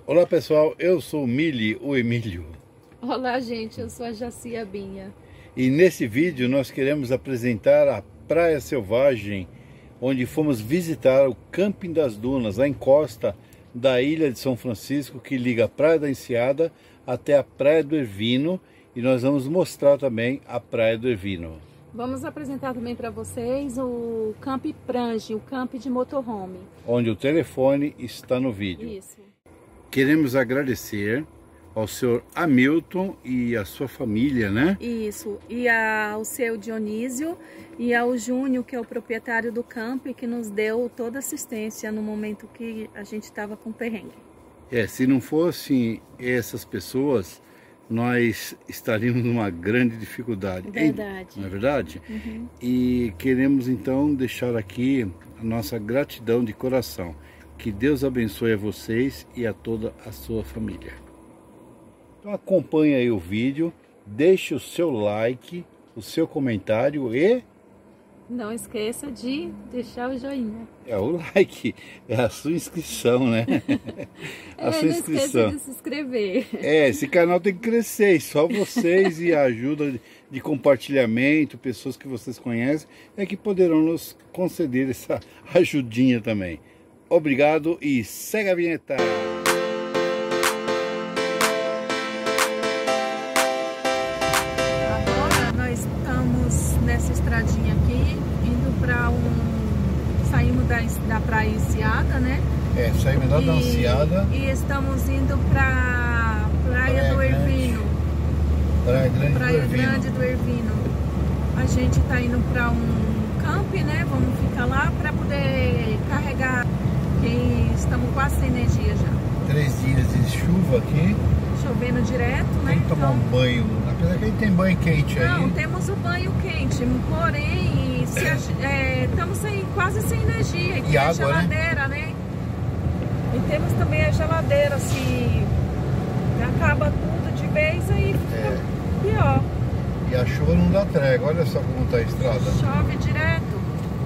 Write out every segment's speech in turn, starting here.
Olá pessoal, eu sou o Mili, o Emílio. Olá gente, eu sou a Jacia Binha. E nesse vídeo nós queremos apresentar a Praia Selvagem, onde fomos visitar o Camping das Dunas, a encosta da ilha de São Francisco, que liga a Praia da Enseada até a Praia do Ervino. E nós vamos mostrar também a Praia do Ervino. Vamos apresentar também para vocês o Camp Prange, o camp de motorhome. Onde o telefone está no vídeo. Isso. Queremos agradecer ao senhor Hamilton e a sua família, né? Isso, e ao seu Dionísio e ao Júnior, que é o proprietário do camp, que nos deu toda assistência no momento que a gente estava com perrengue. Se não fossem essas pessoas, nós estaríamos numa grande dificuldade. Verdade. Não é verdade? Uhum. E queremos então deixar aqui a nossa gratidão de coração. Que Deus abençoe a vocês e a toda a sua família. Então acompanhe aí o vídeo, deixe o seu like, o seu comentário e... Não esqueça de deixar o joinha. O like, é a sua inscrição, né? A sua inscrição. Não esqueça de se inscrever. Esse canal tem que crescer, e só vocês e a ajuda de compartilhamento, pessoas que vocês conhecem, é que poderão nos conceder essa ajudinha também. Obrigado e segue a vinheta. Agora nós estamos nessa estradinha aqui, indo para saímos da Praia Enseada, né? Saímos da Enseada. E estamos indo para Praia do Ervino. Praia Grande do Ervino. A gente está indo para um camp, né? Vamos ficar lá para poder carregar. E estamos quase sem energia já. 3 dias de chuva aqui. Chovendo direto, né? Tem que tomar um banho. Apesar que aí tem banho quente aí. Não, temos o banho quente, porém estamos quase sem energia. E tem água, a geladeira, né? E temos também a geladeira, se acaba tudo de vez, aí fica pior. E a chuva não dá trégua, olha só como está a estrada. Chove direto.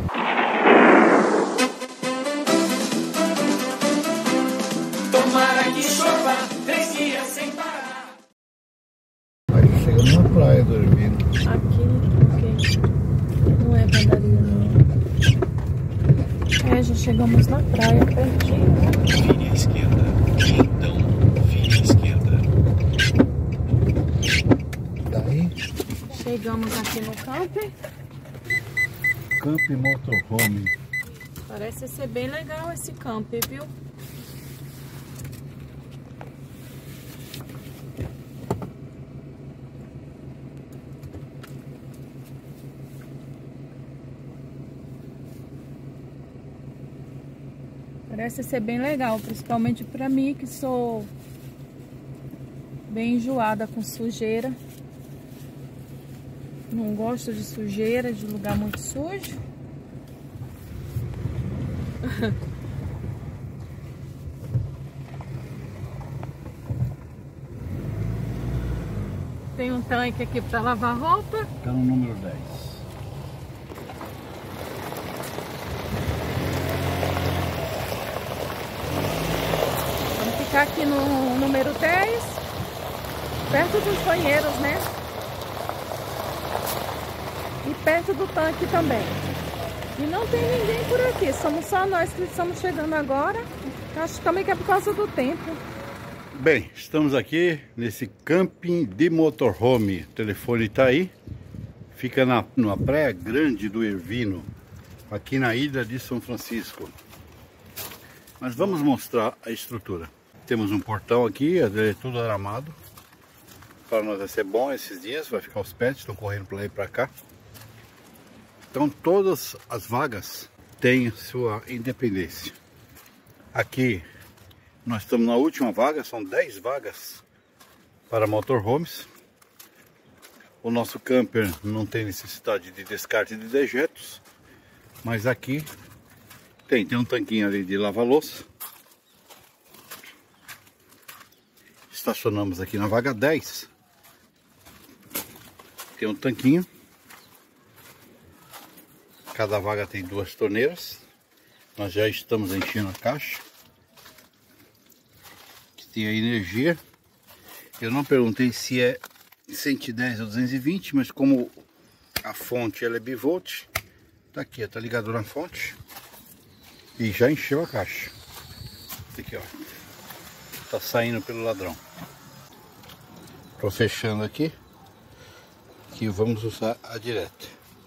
Tomara que chova 3 dias sem parar. Aí chegamos na Praia do Ervino. Aqui, não é padaria não. Já chegamos na praia, pertinho. Vire à esquerda, então vire à esquerda. Daí, Chegamos aqui no camp. Camp Motorhome. Parece ser bem legal esse camp, viu? Parece ser bem legal, principalmente para mim que sou bem enjoada com sujeira. Não gosto de sujeira, de lugar muito sujo. Tem um tanque aqui para lavar roupa. Está no número 10. Vamos ficar aqui no número 10, perto dos banheiros, né? E perto do tanque também. E não tem ninguém por aqui, somos só nós que estamos chegando agora. Acho também que é por causa do tempo. Bem, estamos aqui nesse camping de motorhome. O telefone está aí. Fica numa praia grande do Ervino, aqui na ilha de São Francisco. Mas vamos mostrar a estrutura. Temos um portão aqui, é tudo aramado. Para nós vai ser bom esses dias, vai ficar os pets, estão correndo para lá e para cá. Então todas as vagas têm sua independência. Aqui nós estamos na última vaga, são 10 vagas para motorhomes. O nosso camper não tem necessidade de descarte de dejetos, mas aqui tem um tanquinho ali de lava-louça. Estacionamos aqui na vaga 10. Tem um tanquinho. Cada vaga tem 2 torneiras. Nós já estamos enchendo a caixa. tem a energia. Eu não perguntei se é 110 ou 220, mas como a fonte ela é bivolt, tá aqui, tá ligado na fonte e já encheu a caixa. Aqui, ó, tá saindo pelo ladrão. Tô fechando aqui, que vamos usar a direta.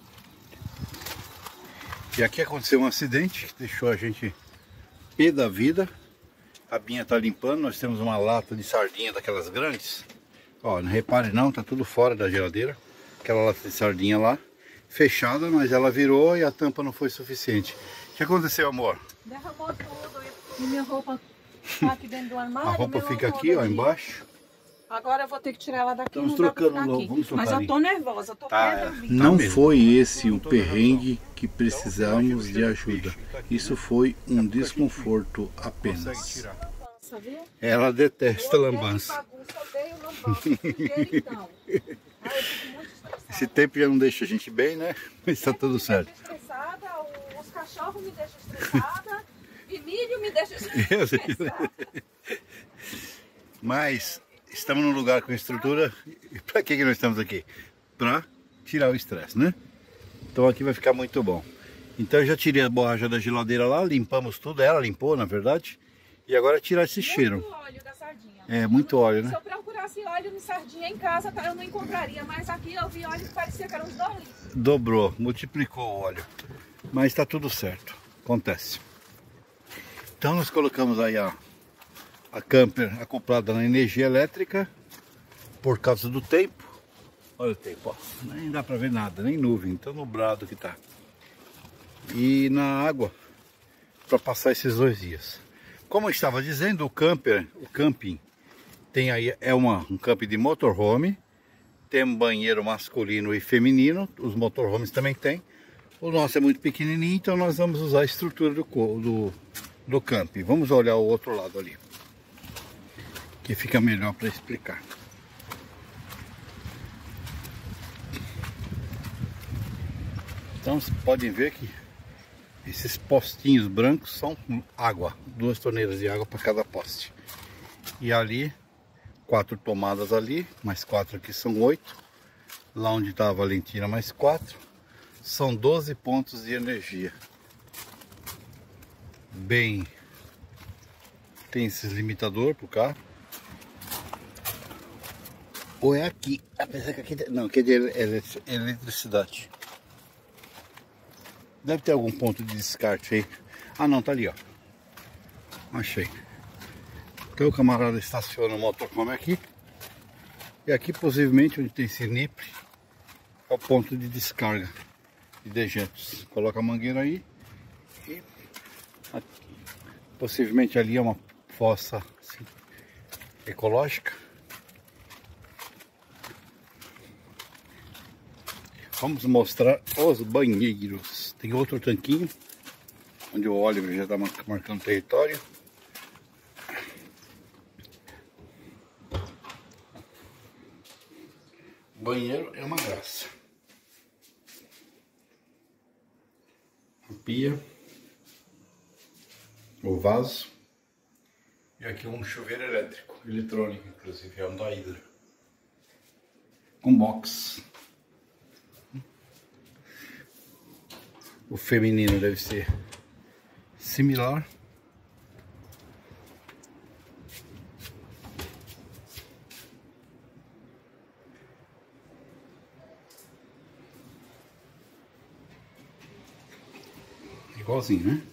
E aqui aconteceu um acidente que deixou a gente pé da vida. A Binha tá limpando, nós temos uma lata de sardinha daquelas grandes. Ó, não repare não, tá tudo fora da geladeira. Aquela lata de sardinha lá, fechada, mas ela virou e a tampa não foi suficiente. O que aconteceu, amor? Derramou tudo e minha roupa tá aqui dentro do armário. A roupa fica aqui, ó, embaixo. Agora eu vou ter que tirar ela daqui. Estamos trocando, vamos trocar. Mas eu tô nervosa, eu tô pé da vida. Não foi esse o perrengue que precisamos de ajuda. Isso foi um desconforto apenas. Ela detesta lambança. Esse tempo já não deixa a gente bem, né? Mas tá tudo certo. Os cachorros me deixam estressada e milho me deixa estressada. Mas estamos num lugar com estrutura. E para que nós estamos aqui? Para tirar o estresse, né? Então aqui vai ficar muito bom. Então eu já tirei a borracha da geladeira lá, limpamos tudo. Ela limpou, na verdade. E agora tirar esse cheiro. Muito óleo da sardinha. É, muito óleo, né? Se eu procurasse óleo de sardinha em casa, eu não encontraria. Mas aqui eu vi óleo que parecia que era uns 2 litros. Dobrou, multiplicou o óleo. Mas está tudo certo. Acontece. Então nós colocamos aí a camper acoplada na energia elétrica. Por causa do tempo. Olha o tempo, ó. Nem dá para ver nada, nem nuvem. Tão nublado que tá. E na água. Para passar esses 2 dias. Como eu estava dizendo, o camping tem aí, um camping de motorhome, tem um banheiro masculino e feminino, os motorhomes também tem. O nosso é muito pequenininho, então nós vamos usar a estrutura do camping. Vamos olhar o outro lado ali, que fica melhor para explicar. Então vocês podem ver que esses postinhos brancos são água, 2 torneiras de água para cada poste. E ali, 4 tomadas ali, mais 4 aqui são 8. Lá onde está a Valentina, mais 4. São 12 pontos de energia. Bem, tem esses limitador para o carro. Ou é aqui, apesar que aqui, não, aqui é de eletricidade. Deve ter algum ponto de descarte aí. Ah não, tá ali, ó. Achei. Então o camarada estaciona o motorhome aqui. E aqui possivelmente onde tem esse nipple é o ponto de descarga de dejetos. Coloca a mangueira aí. E aqui. Possivelmente ali é uma fossa assim, ecológica. Vamos mostrar os banheiros. Tem outro tanquinho, onde o óleo já está marcando território. O banheiro é uma graça. A pia, o vaso. E aqui um chuveiro elétrico, eletrônico, inclusive, é um da Hydra. Um box. O feminino deve ser similar. Igualzinho, né?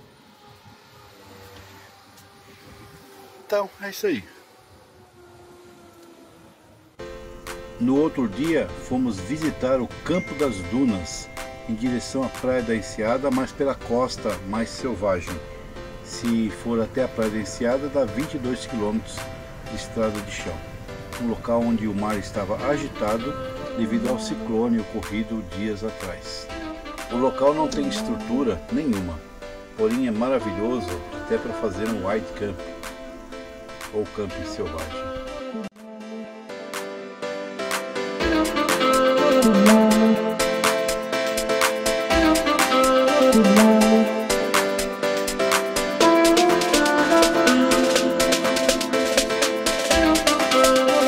Então, é isso aí. No outro dia, fomos visitar o Campo das Dunas, em direção à Praia da Enseada, mas pela costa mais selvagem. Se for até a Praia da Enseada, dá 22 km de estrada de chão. Um local onde o mar estava agitado devido ao ciclone ocorrido dias atrás. O local não tem estrutura nenhuma, porém é maravilhoso até para fazer um wild camp ou camping selvagem.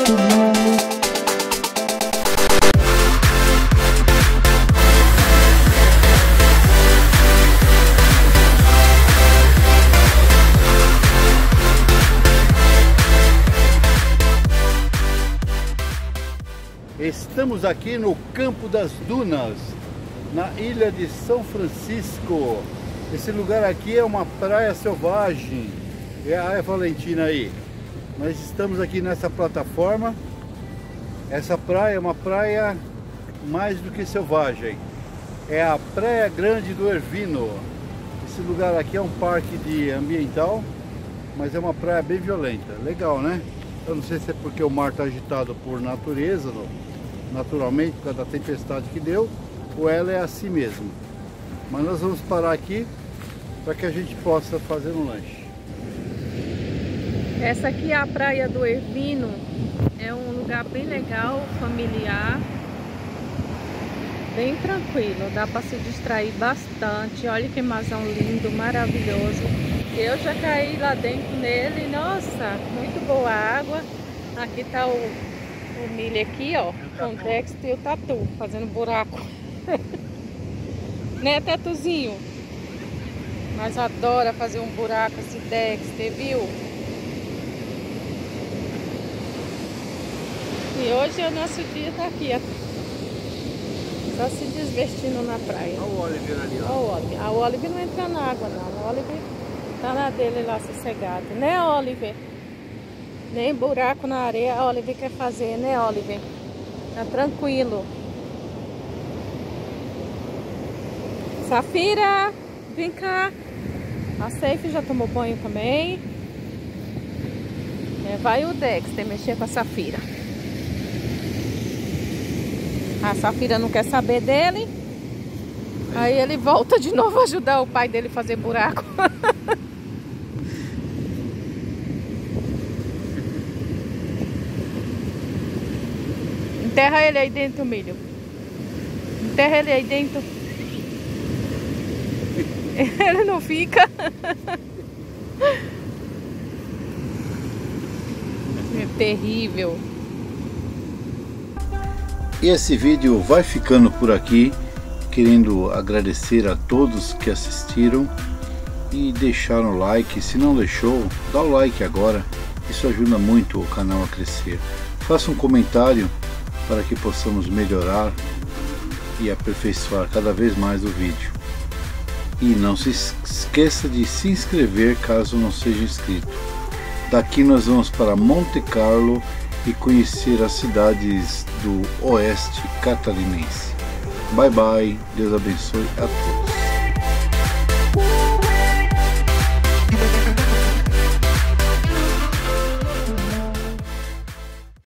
Estamos aqui no Campo das Dunas, na ilha de São Francisco. Esse lugar aqui é uma praia selvagem. É a Valentina aí. Nós estamos aqui nessa plataforma. Essa praia é uma praia mais do que selvagem. É a Praia Grande do Ervino. Esse lugar aqui é um parque ambiental, mas é uma praia bem violenta. Legal, né? Eu não sei se é porque o mar está agitado por natureza, naturalmente, por causa da tempestade que deu, ou ela é assim mesmo. Mas nós vamos parar aqui para que a gente possa fazer um lanche. Essa aqui é a Praia do Ervino. É um lugar bem legal, familiar, bem tranquilo. Dá para se distrair bastante. Olha que marzão lindo, maravilhoso. Eu já caí lá dentro nele. Nossa, muito boa a água. Aqui tá o milho aqui, ó, com o Dexter e o Tatu fazendo buraco. Né, Tatuzinho? Mas adora fazer um buraco esse Dexter, viu? E hoje o nosso dia tá aqui, ó. Só se divertindo na praia. Olha o Oliver ali, ó. Olha o Oliver. O Oliver não entra na água, não. O Oliver tá na dele lá sossegado. Né, Oliver? Nem buraco na areia a Oliver quer fazer, né, Oliver? Tá tranquilo. Safira, vem cá. A Safe já tomou banho também. Vai o Dexter mexer com a Safira. A Safira não quer saber dele. Aí ele volta de novo a ajudar o pai dele a fazer buraco. Enterra ele aí dentro, milho. Enterra ele aí dentro. Ele não fica. É terrível. E esse vídeo vai ficando por aqui, querendo agradecer a todos que assistiram e deixaram o like. Se não deixou, dá o like agora, isso ajuda muito o canal a crescer. Faça um comentário para que possamos melhorar e aperfeiçoar cada vez mais o vídeo. E não se esqueça de se inscrever caso não seja inscrito. Daqui nós vamos para Monte Carlo e conhecer as cidades do oeste catarinense. Bye bye, Deus abençoe a todos.